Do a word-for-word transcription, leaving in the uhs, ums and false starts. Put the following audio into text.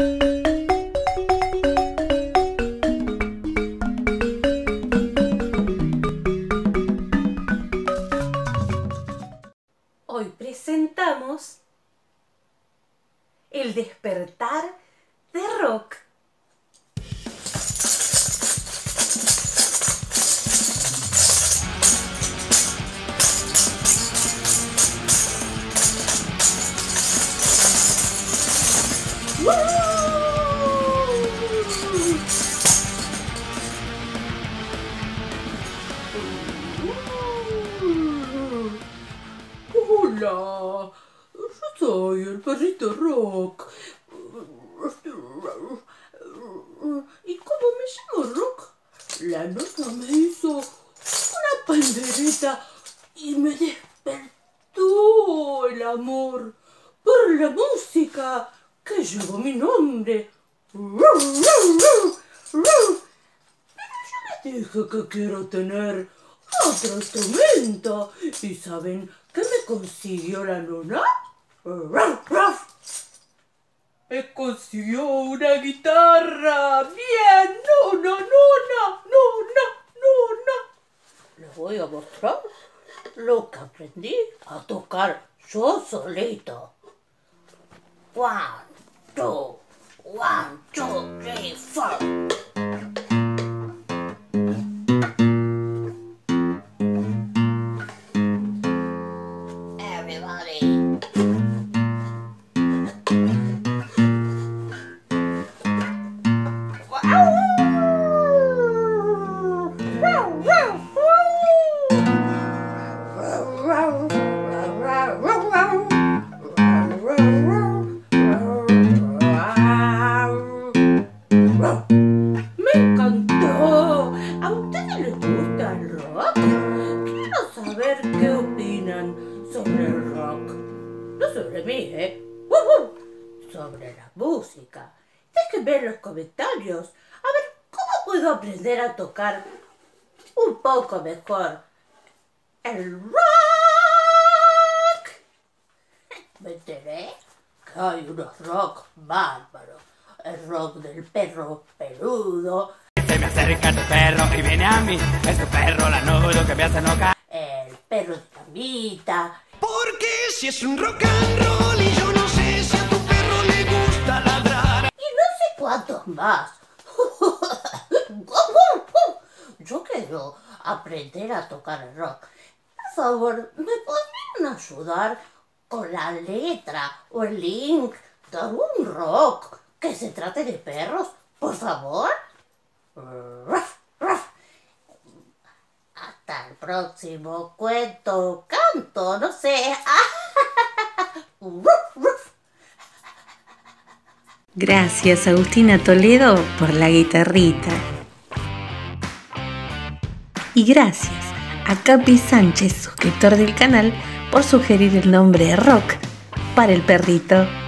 Hoy presentamos El despertar de Rock. Hola, yo soy el perrito Rock. Y como me llamo Rock, la nona me hizo una pandereta y me despertó el amor por la música que llevó mi nombre. Pero yo les dije que quiero tener otro instrumento. ¿Y saben qué me consiguió la nona? Me consiguió una guitarra. Bien, nona, nona, nona, nona. Les voy a mostrar lo que aprendí a tocar yo solito. One, two, one, two, three, four. ¡Me encantó! ¿A ustedes les gusta el rock? Quiero saber qué opinan sobre el rock. No sobre mí, ¿eh? ¡Uh, uh! Sobre la música. Déjenme en los comentarios a ver cómo puedo aprender a tocar un poco mejor el rock. Me enteré que hay unos rock bárbaros. El rock del perro peludo. Se me acerca tu perro y viene a mí. Es tu perro lanudo que me hace enojar. El perro de Camita. Porque si es un rock and roll y yo no sé si a tu perro le gusta ladrar. Y no sé cuántos más. Yo quiero aprender a tocar el rock. Por favor, ¿me podrían ayudar con la letra o el link de algún rock que se trate de perros? Por favor. Hasta el próximo cuento, canto, no sé. Gracias Agustina Toledo por la guitarrita. Y gracias a Capi Sánchez, suscriptor del canal, por sugerir el nombre Rock para el perrito.